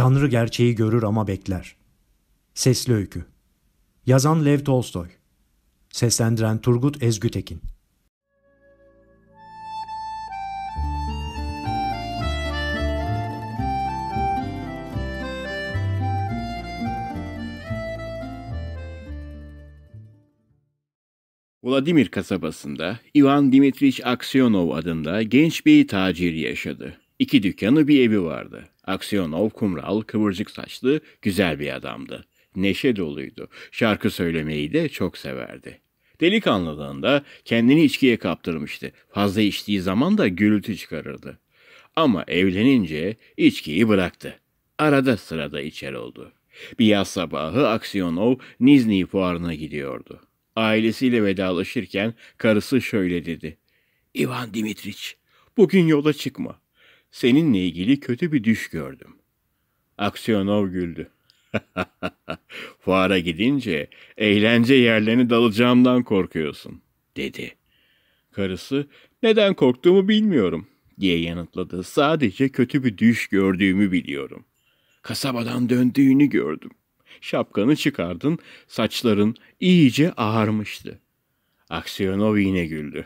Tanrı gerçeği görür ama bekler. Sesli Öykü. Yazan Lev Tolstoy. Seslendiren Turgut Ezgütekin. Vladimir kasabasında Ivan Dimitrich Aksyonov adında genç bir tacir yaşadı. 2 dükkanı, bir evi vardı. Aksyonov kumral, kıvırcık saçlı, güzel bir adamdı. Neşe doluydu. Şarkı söylemeyi de çok severdi. Delikanlılığında kendini içkiye kaptırmıştı. Fazla içtiği zaman da gürültü çıkarırdı. Ama evlenince içkiyi bıraktı. Arada sırada içer oldu. Bir yaz sabahı Aksyonov Nizhny fuarına gidiyordu. Ailesiyle vedalaşırken karısı şöyle dedi. "İvan Dimitriç, bugün yola çıkma. Seninle ilgili kötü bir düş gördüm." Aksyonov güldü. "Fuara gidince eğlence yerlerine dalacağımdan korkuyorsun," dedi. Karısı, "Neden korktuğumu bilmiyorum," diye yanıtladı. "Sadece kötü bir düş gördüğümü biliyorum. Kasabadan döndüğünü gördüm. Şapkanı çıkardın, saçların iyice ağarmıştı." Aksyonov yine güldü.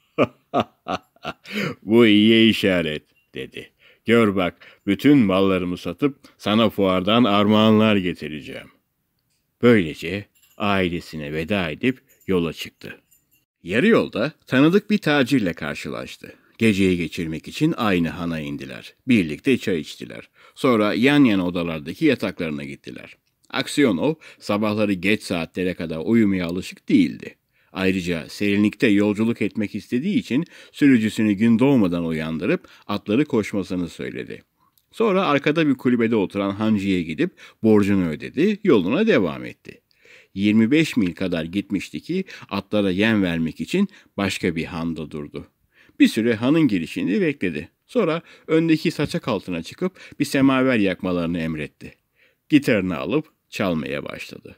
"Bu iyiye işaret," dedi. "Gör bak, bütün mallarımı satıp sana fuardan armağanlar getireceğim." Böylece ailesine veda edip yola çıktı. Yarı yolda tanıdık bir tacirle karşılaştı. Geceyi geçirmek için aynı hana indiler. Birlikte çay içtiler. Sonra yan yana odalardaki yataklarına gittiler. Aksyonov sabahları geç saatlere kadar uyumaya alışık değildi. Ayrıca serinlikte yolculuk etmek istediği için sürücüsünü gün doğmadan uyandırıp atları koşmasını söyledi. Sonra arkada bir kulübede oturan hancıya gidip borcunu ödedi, yoluna devam etti. 25 mil kadar gitmişti ki atlara yem vermek için başka bir handa durdu. Bir süre hanın girişini bekledi. Sonra öndeki saçak altına çıkıp bir semaver yakmalarını emretti. Gitarını alıp çalmaya başladı.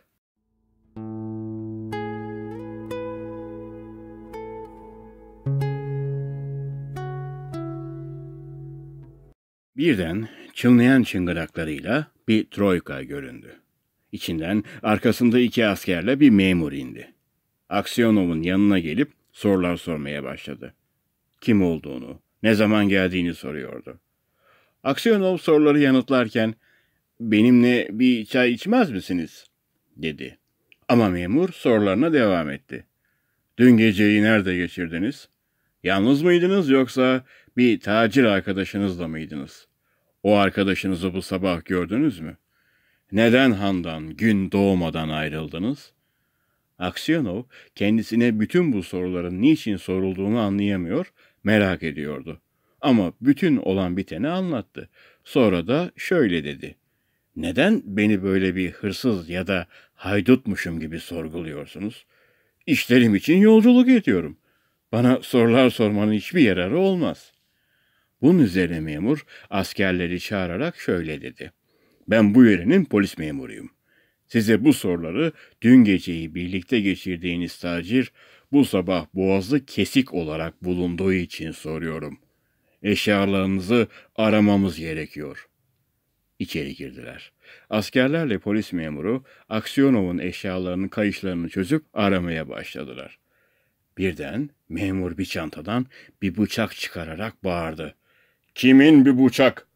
Birden çınlayan çıngıraklarıyla bir troika göründü. İçinden arkasında 2 askerle bir memur indi. Aksionov'un yanına gelip sorular sormaya başladı. Kim olduğunu, ne zaman geldiğini soruyordu. Aksyonov soruları yanıtlarken "Benimle bir çay içmez misiniz?" dedi. Ama memur sorularına devam etti. "Dün geceyi nerede geçirdiniz? Yalnız mıydınız yoksa bir tacir arkadaşınızla mıydınız? O arkadaşınızı bu sabah gördünüz mü? Neden handan gün doğmadan ayrıldınız?" Aksyonov kendisine bütün bu soruların niçin sorulduğunu anlayamıyor, merak ediyordu. Ama bütün olan biteni anlattı. Sonra da şöyle dedi. "Neden beni böyle bir hırsız ya da haydutmuşum gibi sorguluyorsunuz? İşlerim için yolculuk ediyorum. Bana sorular sormanın hiçbir yararı olmaz." Bunun üzerine memur askerleri çağırarak şöyle dedi. "Ben bu yörenin polis memuruyum. Size bu soruları dün geceyi birlikte geçirdiğiniz tacir bu sabah boğazı kesik olarak bulunduğu için soruyorum. Eşyalarınızı aramamız gerekiyor." İçeri girdiler. Askerlerle polis memuru Aksionov'un eşyalarının kayışlarını çözüp aramaya başladılar. Birden memur bir çantadan bir bıçak çıkararak bağırdı. "Kimin bir bıçak?"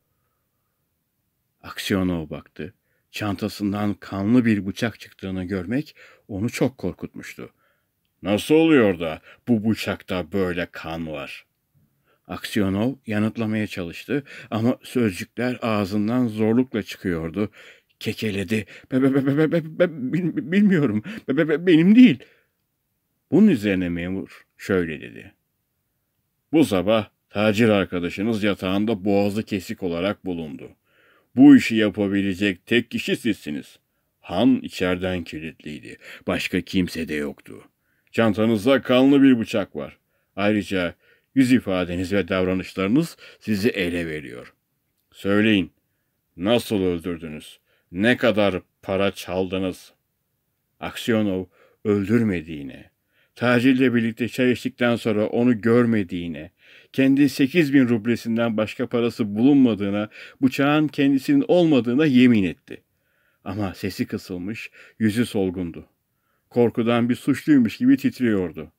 Aksyonov baktı. Çantasından kanlı bir bıçak çıktığını görmek onu çok korkutmuştu. "Nasıl oluyor da bu bıçakta böyle kan var?" Aksyonov yanıtlamaya çalıştı ama sözcükler ağzından zorlukla çıkıyordu. Kekeledi. Bilmiyorum. Benim değil." Bunun üzerine memur şöyle dedi. "Bu sabah tacir arkadaşınız yatağında boğazı kesik olarak bulundu. Bu işi yapabilecek tek kişi sizsiniz. Han içeriden kilitliydi. Başka kimse de yoktu. Çantanızda kanlı bir bıçak var. Ayrıca yüz ifadeniz ve davranışlarınız sizi ele veriyor. Söyleyin, nasıl öldürdünüz? Ne kadar para çaldınız?" Aksyonov öldürmediğine, Tacirle birlikte çay içtikten sonra onu görmediğine, kendi 8.000 rublesinden başka parası bulunmadığına, bıçağın kendisinin olmadığına yemin etti. Ama sesi kısılmış, yüzü solgundu. Korkudan bir suçluymuş gibi titriyordu.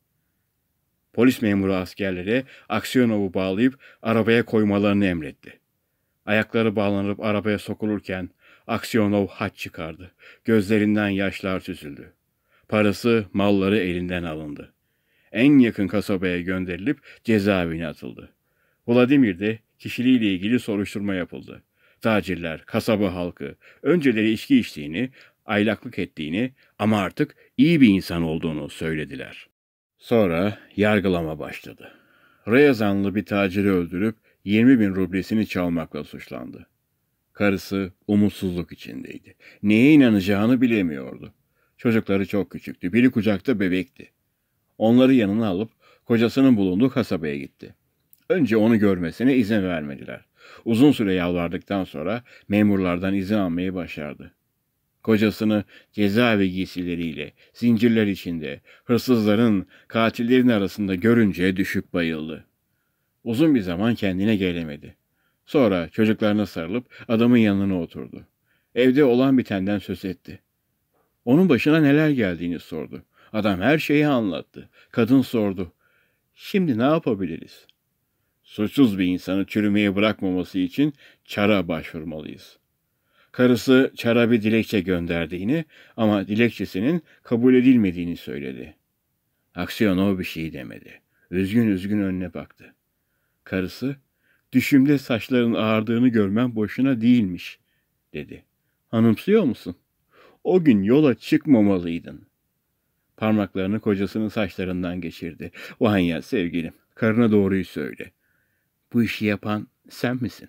Polis memuru askerlere Aksionov'u bağlayıp arabaya koymalarını emretti. Ayakları bağlanıp arabaya sokulurken Aksionov haç çıkardı. Gözlerinden yaşlar süzüldü. Parası, malları elinden alındı. En yakın kasabaya gönderilip cezaevine atıldı. Vladimir'de kişiliğiyle ilgili soruşturma yapıldı. Tacirler, kasaba halkı önceleri içki içtiğini, aylaklık ettiğini ama artık iyi bir insan olduğunu söylediler. Sonra yargılama başladı. Ryazanlı bir taciri öldürüp 20.000 rublesini çalmakla suçlandı. Karısı umutsuzluk içindeydi. Neye inanacağını bilemiyordu. Çocukları çok küçüktü. Biri kucakta bebekti. Onları yanına alıp kocasının bulunduğu kasabaya gitti. Önce onu görmesine izin vermediler. Uzun süre yalvardıktan sonra memurlardan izin almayı başardı. Kocasını cezaevi giysileriyle, zincirler içinde, hırsızların, katillerin arasında görünce düşüp bayıldı. Uzun bir zaman kendine gelemedi. Sonra çocuklarına sarılıp adamın yanına oturdu. Evde olan bitenden söz etti. Onun başına neler geldiğini sordu. Adam her şeyi anlattı. Kadın sordu. Şimdi ne yapabiliriz? Suçsuz bir insanı çürümeye bırakmaması için Çar'a başvurmalıyız. Karısı Çar'a bir dilekçe gönderdiğini ama dilekçesinin kabul edilmediğini söyledi. Aksionov bir şey demedi. Üzgün üzgün önüne baktı. Karısı, düşümde saçların ağardığını görmem boşuna değilmiş, dedi. Anımsıyor musun? O gün yola çıkmamalıydın. Parmaklarını kocasının saçlarından geçirdi. Vanya sevgilim, karına doğruyu söyle. Bu işi yapan sen misin?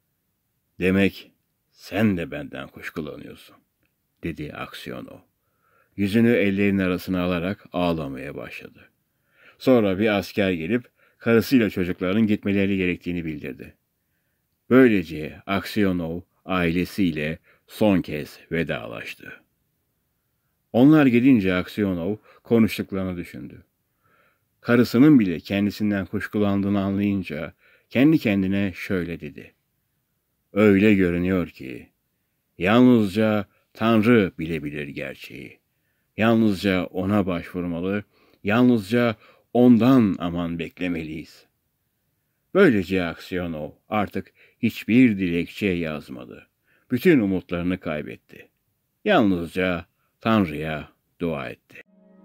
Demek sen de benden kuşkulanıyorsun, dedi Aksionov. Yüzünü ellerinin arasına alarak ağlamaya başladı. Sonra bir asker gelip karısıyla çocukların gitmeleri gerektiğini bildirdi. Böylece Aksionov ailesiyle son kez vedalaştı. Onlar gidince Aksionov konuştuklarını düşündü. Karısının bile kendisinden kuşkulandığını anlayınca kendi kendine şöyle dedi. Öyle görünüyor ki yalnızca Tanrı bilebilir gerçeği. Yalnızca ona başvurmalı, yalnızca ondan aman beklemeliyiz. Böylece Aksionov artık hiçbir dilekçe yazmadı. Bütün umutlarını kaybetti. Yalnızca Tanrı'ya dua etti.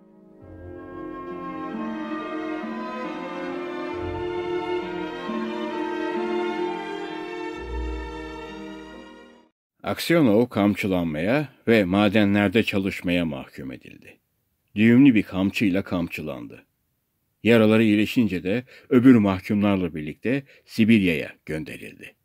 Aksionov kamçılanmaya ve madenlerde çalışmaya mahkum edildi. Düğümlü bir kamçıyla kamçılandı. Yaraları iyileşince de öbür mahkumlarla birlikte Sibirya'ya gönderildi.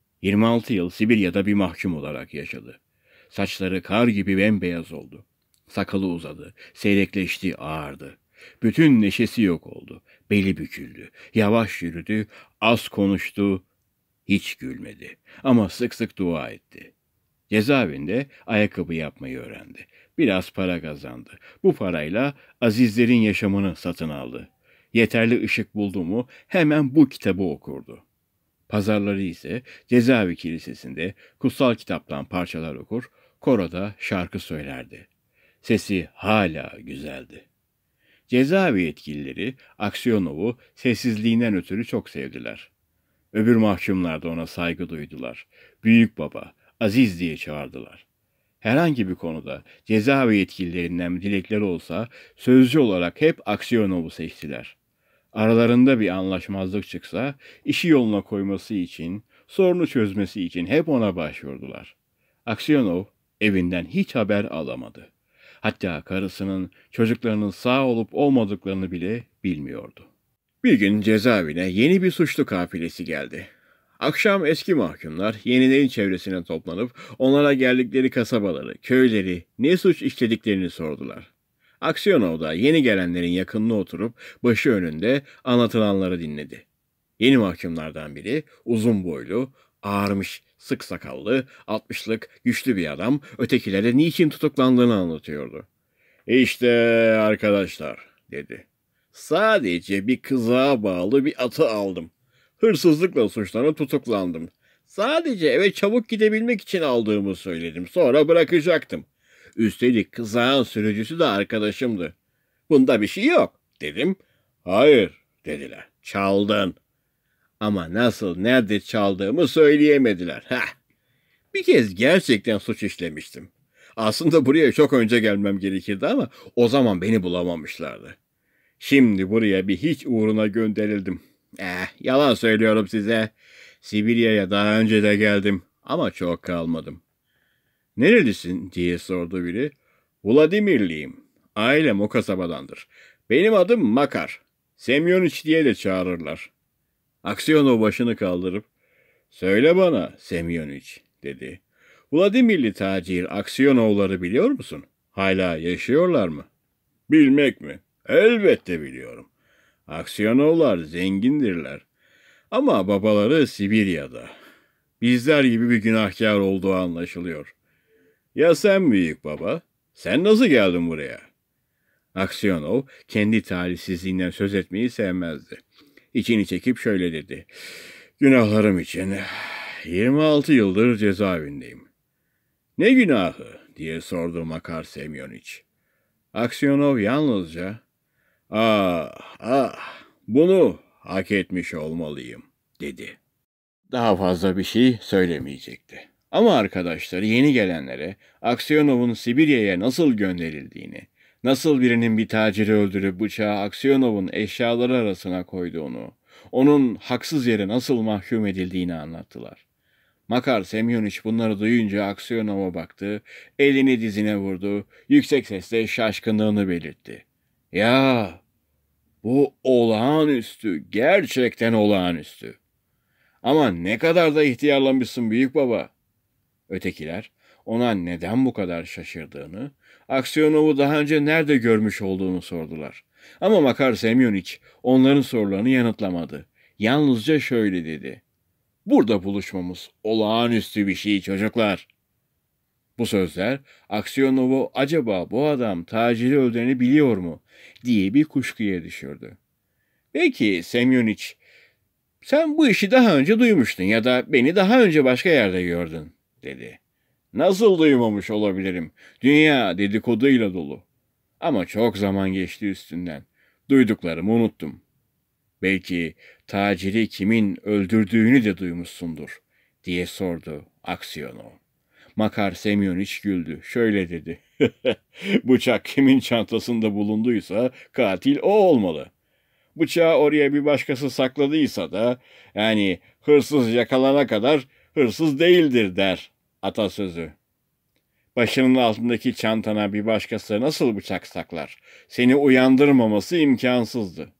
26 yıl Sibirya'da bir mahkum olarak yaşadı. Saçları kar gibi bembeyaz oldu. Sakalı uzadı, seyrekleşti, ağardı. Bütün neşesi yok oldu. Beli büküldü, yavaş yürüdü, az konuştu, hiç gülmedi. Ama sık sık dua etti. Cezaevinde ayakkabı yapmayı öğrendi. Biraz para kazandı. Bu parayla azizlerin yaşamını satın aldı. Yeterli ışık buldu mu hemen bu kitabı okurdu. Pazarları ise cezaevi kilisesinde kutsal kitaptan parçalar okur, koroda şarkı söylerdi. Sesi hala güzeldi. Cezaevi yetkilileri Aksionov'u sessizliğinden ötürü çok sevdiler. Öbür mahkumlar da ona saygı duydular. Büyük baba, Aziz diye çağırdılar. Herhangi bir konuda cezaevi yetkililerinden dilekleri olsa sözcü olarak hep Aksionov'u seçtiler. Aralarında bir anlaşmazlık çıksa işi yoluna koyması için, sorunu çözmesi için hep ona başvurdular. Aksionov evinden hiç haber alamadı. Hatta karısının, çocuklarının sağ olup olmadıklarını bile bilmiyordu. Bir gün cezaevine yeni bir suçlu kafilesi geldi. Akşam eski mahkumlar yenilerin çevresine toplanıp onlara geldikleri kasabaları, köyleri, ne suç işlediklerini sordular. Aksionov da yeni gelenlerin yakınına oturup başı önünde anlatılanları dinledi. Yeni mahkumlardan biri uzun boylu, ağarmış, sık sakallı, 60'lık güçlü bir adam ötekilere niçin tutuklandığını anlatıyordu. İşte arkadaşlar, dedi. Sadece bir kızığa bağlı bir atı aldım. Hırsızlıkla suçlanıp tutuklandım. Sadece eve çabuk gidebilmek için aldığımı söyledim. Sonra bırakacaktım. Üstelik kızağın sürücüsü de arkadaşımdı. Bunda bir şey yok dedim. Hayır dediler. Çaldın. Ama nasıl, nerede çaldığımı söyleyemediler. Bir kez gerçekten suç işlemiştim. Aslında buraya çok önce gelmem gerekirdi ama o zaman beni bulamamışlardı. Şimdi buraya bir hiç uğruna gönderildim. Yalan söylüyorum size. Sibirya'ya daha önce de geldim ama çok kalmadım. Nerelisin diye sordu biri. Vladimirliyim. Ailem o kasabadandır. Benim adım Makar. Semyoniç diye de çağırırlar. Aksiyonov başını kaldırıp, söyle bana Semyoniç dedi. Vladimirli tacir Aksionovları biliyor musun? Hala yaşıyorlar mı? Bilmek mi? Elbette biliyorum. Aksionovlar zengindirler. Ama babaları Sibirya'da. Bizler gibi bir günahkar olduğu anlaşılıyor. Ya sen büyük baba? Sen nasıl geldin buraya? Aksionov kendi talihsizliğinden söz etmeyi sevmezdi. İçini çekip şöyle dedi. Günahlarım için 26 yıldır cezaevindeyim. Ne günahı diye sordu Makar Semyoniç. Aksionov yalnızca bunu hak etmiş olmalıyım dedi. Daha fazla bir şey söylemeyecekti. Ama arkadaşları yeni gelenlere Aksionov'un Sibirya'ya nasıl gönderildiğini, nasıl birinin bir taciri öldürüp bıçağı Aksionov'un eşyaları arasına koyduğunu, onun haksız yere nasıl mahkum edildiğini anlattılar. Makar Semyoniç bunları duyunca Aksionov'a baktı, elini dizine vurdu, yüksek sesle şaşkınlığını belirtti. Ya, bu olağanüstü, gerçekten olağanüstü. Ama ne kadar da ihtiyarlamışsın büyük baba. Ötekiler ona neden bu kadar şaşırdığını, Aksionov'u daha önce nerede görmüş olduğunu sordular. Ama Makar Semyoniç onların sorularını yanıtlamadı. Yalnızca şöyle dedi. Burada buluşmamız olağanüstü bir şey çocuklar. Bu sözler Aksionov'u acaba bu adam taciri öldüğünü biliyor mu diye bir kuşkuya düşürdü. Belki Semyoniç, sen bu işi daha önce duymuştun ya da beni daha önce başka yerde gördün dedi. Nasıl duymamış olabilirim? Dünya dedikoduyla dolu. Ama çok zaman geçti üstünden. Duyduklarımı unuttum. Belki taciri kimin öldürdüğünü de duymuşsundur diye sordu Aksionov. Makar Semyoniç güldü. Şöyle dedi. Bıçak kimin çantasında bulunduysa katil o olmalı. Bıçağı oraya bir başkası sakladıysa da yani hırsız yakalana kadar hırsız değildir der atasözü. Başının altındaki çantana bir başkası nasıl bıçak saklar? Seni uyandırmaması imkansızdı.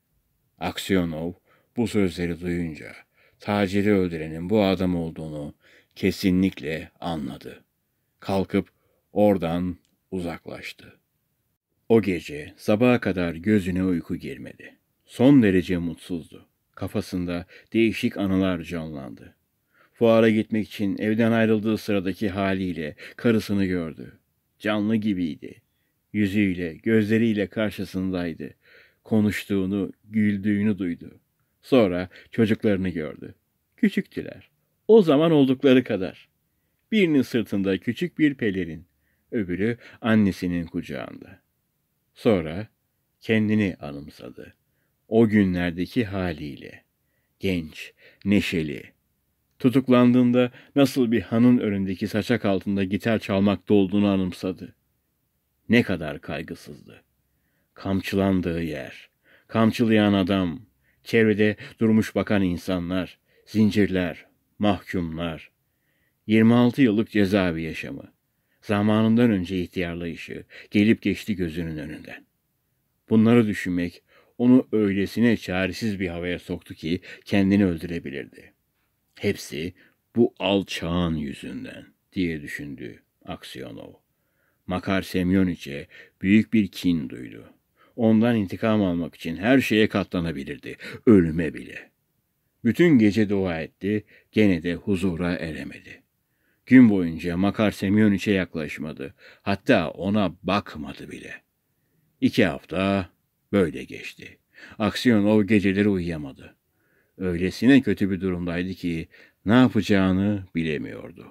Aksionov bu sözleri duyunca taciri öldürenin bu adam olduğunu kesinlikle anladı. Kalkıp oradan uzaklaştı. O gece sabaha kadar gözüne uyku girmedi. Son derece mutsuzdu. Kafasında değişik anılar canlandı. Fuara gitmek için evden ayrıldığı sıradaki haliyle karısını gördü. Canlı gibiydi. Yüzüyle, gözleriyle karşısındaydı. Konuştuğunu, güldüğünü duydu. Sonra çocuklarını gördü. Küçüktüler. O zaman oldukları kadar. Birinin sırtında küçük bir pelerin, öbürü annesinin kucağında. Sonra kendini anımsadı. O günlerdeki haliyle. Genç, neşeli. Tutuklandığında nasıl bir hanın önündeki saçak altında gitar çalmakta olduğunu anımsadı. Ne kadar kaygısızdı. Kamçılandığı yer, kamçılayan adam, çevrede durmuş bakan insanlar, zincirler, mahkumlar. 26 yıllık cezaevi yaşamı. Zamanından önce ihtiyarlayışı gelip geçti gözünün önünden. Bunları düşünmek onu öylesine çaresiz bir havaya soktu ki kendini öldürebilirdi. Hepsi bu alçağın yüzünden diye düşündü Aksionov. Makar Semyoniç'e büyük bir kin duydu. Ondan intikam almak için her şeye katlanabilirdi, ölüme bile. Bütün gece dua etti, gene de huzura eremedi. Gün boyunca Makar Semyoniç'e yaklaşmadı, hatta ona bakmadı bile. 2 hafta Böyle geçti. Aksiyonov geceleri uyuyamadı. Öylesine kötü bir durumdaydı ki ne yapacağını bilemiyordu.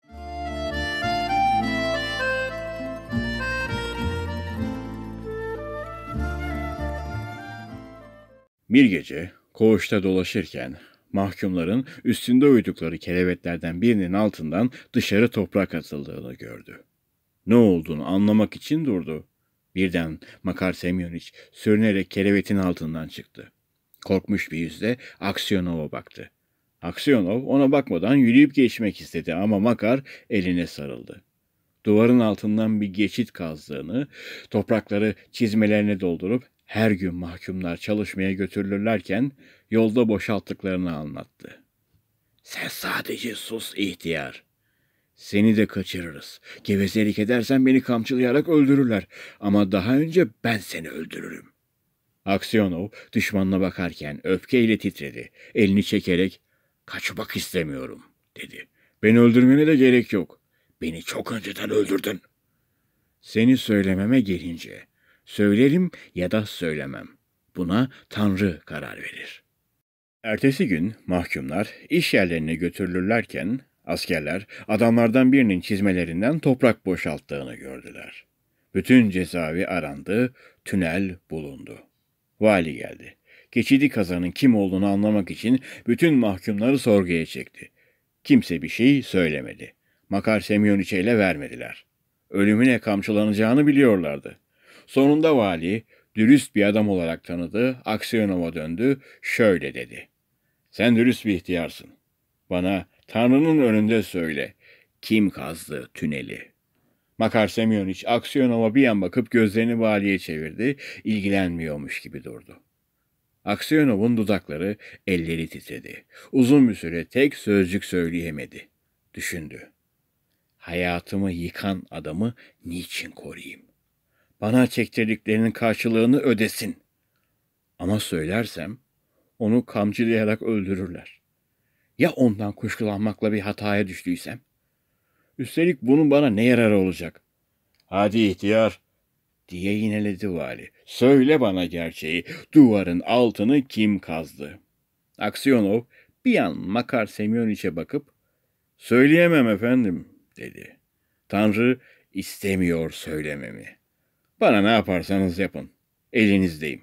Bir gece koğuşta dolaşırken mahkumların üstünde uyudukları kelebeklerden birinin altından dışarı toprak atıldığını gördü. Ne olduğunu anlamak için durdu. Birden Makar Semyoniç sürünerek kelebetin altından çıktı. Korkmuş bir yüzle Aksionov'a baktı. Aksionov ona bakmadan yürüyüp geçmek istedi ama Makar eline sarıldı. Duvarın altından bir geçit kazdığını, toprakları çizmelerine doldurup her gün mahkumlar çalışmaya götürülürlerken yolda boşalttıklarını anlattı. "Sen sadece sus ihtiyar. Seni de kaçırırız. Gevezelik edersen beni kamçılayarak öldürürler. Ama daha önce ben seni öldürürüm." Aksionov düşmanına bakarken öfkeyle titredi. Elini çekerek "Kaçmak istemiyorum," dedi. "Beni öldürmene de gerek yok. Beni çok önceden öldürdün." "Seni söylememe gelince, söylerim ya da söylemem. Buna Tanrı karar verir." Ertesi gün mahkumlar iş yerlerine götürülürlerken askerler adamlardan birinin çizmelerinden toprak boşalttığını gördüler. Bütün cezaevi arandı, tünel bulundu. Vali geldi. Geçidi kazanın kim olduğunu anlamak için bütün mahkumları sorguya çekti. Kimse bir şey söylemedi. Makar Semyoniç'e ele vermediler. Ölümüne kamçılanacağını biliyorlardı. Sonunda vali, dürüst bir adam olarak tanıdı, Aksionov'a döndü, şöyle dedi. "Sen dürüst bir ihtiyarsın. Bana Tanrı'nın önünde söyle, kim kazdı tüneli?" Makar Semyoniç Aksionov'a bir yan bakıp gözlerini valiye çevirdi, ilgilenmiyormuş gibi durdu. Aksionov'un dudakları, elleri titredi. Uzun bir süre tek sözcük söyleyemedi. Düşündü. Hayatımı yıkan adamı niçin koruyayım? Bana çektirdiklerinin karşılığını ödesin. Ama söylersem onu kamçılayarak öldürürler. Ya ondan kuşkulanmakla bir hataya düştüysem? Üstelik bunun bana ne yararı olacak? "Hadi ihtiyar," diye yineledi vali. "Söyle bana gerçeği. Duvarın altını kim kazdı?" Aksionov bir an Makar Semyoniç'e bakıp "Söyleyemem efendim," dedi. "Tanrı istemiyor söylememi. Bana ne yaparsanız yapın. Elinizdeyim."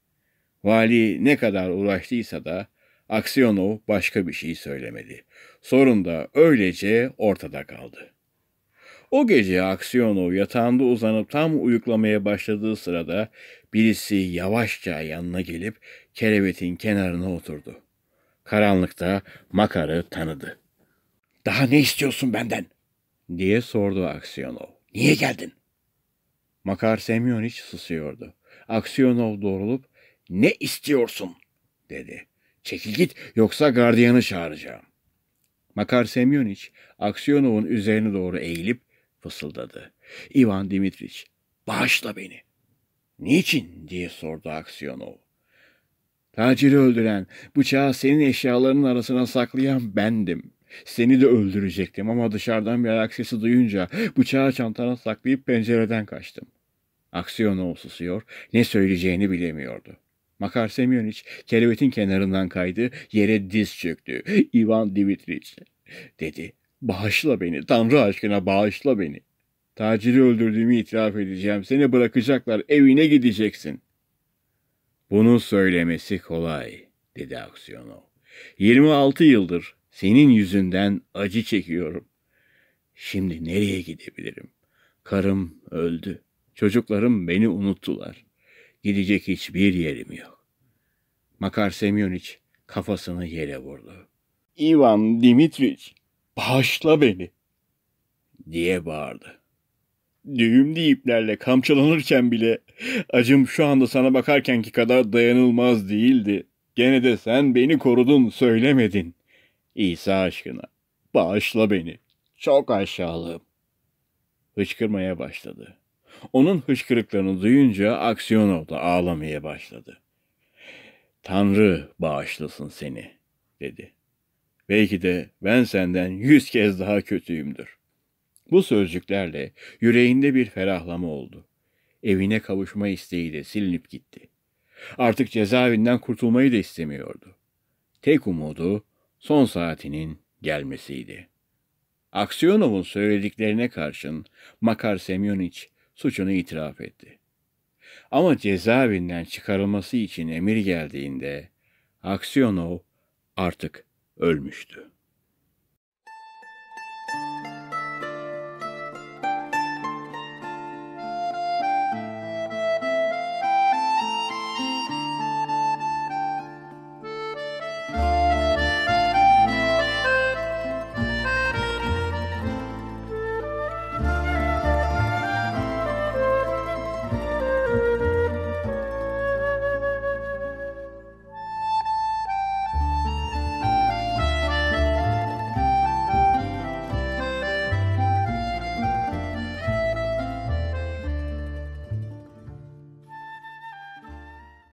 Vali ne kadar uğraştıysa da Aksionov başka bir şey söylemedi. Sorun da öylece ortada kaldı. O gece Aksionov yatağında uzanıp tam uyuklamaya başladığı sırada birisi yavaşça yanına gelip kerevetin kenarına oturdu. Karanlıkta Makar'ı tanıdı. "Daha ne istiyorsun benden?" diye sordu Aksionov. "Niye geldin?" Makar Semyoniç susuyordu. Aksionov doğrulup "Ne istiyorsun?" dedi. "Çekil git yoksa gardiyanı çağıracağım." Makar Semyoniç Aksionov'un üzerine doğru eğilip fısıldadı. "İvan Dimitriç, bağışla beni." "Niçin?" diye sordu Aksionov. "Taciri öldüren, bıçağı senin eşyalarının arasına saklayan bendim. Seni de öldürecektim ama dışarıdan bir ayak sesi duyunca bıçağı çantana saklayıp pencereden kaçtım." Aksionov susuyor, ne söyleyeceğini bilemiyordu. Makar Semyoniç kerevetin kenarından kaydı, yere diz çöktü. "İvan Dimitriç," dedi. "Bağışla beni, Tanrı aşkına bağışla beni. Taciri öldürdüğümü itiraf edeceğim. Seni bırakacaklar, evine gideceksin." "Bunu söylemesi kolay," dedi Aksionov. 26 yıldır senin yüzünden acı çekiyorum. Şimdi nereye gidebilirim? Karım öldü. Çocuklarım beni unuttular. Gidecek hiçbir yerim yok." Makar Semyoniç kafasını yere vurdu. "İvan Dimitriç, bağışla beni," diye bağırdı. "Düğümlü iplerle kamçılanırken bile acım şu anda sana bakarkenki kadar dayanılmaz değildi. Gene de sen beni korudun, söylemedin. İsa aşkına bağışla beni. Çok aşağılığım." Hıçkırmaya başladı. Onun hıçkırıklarını duyunca Aksionov da ağlamaya başladı. "Tanrı bağışlasın seni," dedi. "Belki de ben senden 100 kez daha kötüyümdür." Bu sözcüklerle yüreğinde bir ferahlama oldu. Evine kavuşma isteği de silinip gitti. Artık cezaevinden kurtulmayı da istemiyordu. Tek umudu son saatinin gelmesiydi. Aksionov'un söylediklerine karşın Makar Semyoniç suçunu itiraf etti. Ama cezaevinden çıkarılması için emir geldiğinde Aksionov artık ölmüştü.